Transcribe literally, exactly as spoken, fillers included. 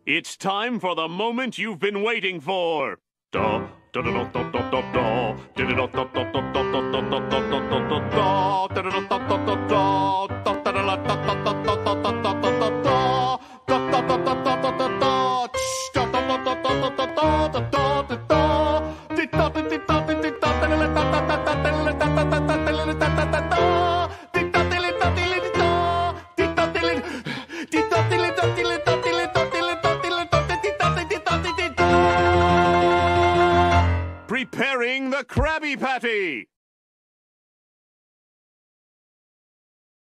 It's time for the moment you've been waiting for. Da, da, da, da, da, da, da, da. Da, da, da, da, da, da, da, da, da, da, da, da, da, da, da, da, da, da, da, da. Da, da, da, da, da, da, da, da, da, da, da, da, da. Da, da, da, da, da, da, da, da. Tsh, da, da, da, da, da, da, da, da, da, da, da, da. Di, da, di, di, da, di, di, da, da, da, da, da, da, da, da, da, da, da, da, da, da, da, da, da. Di, da, di, li, da, di, li, di, da. Di, da, di, li, di, da, di, li, da, di, li, da, di, li, da, di, li, da, di, li, da, di, di, da, di, di, da, di, di, da. Preparing the Krabby Patty.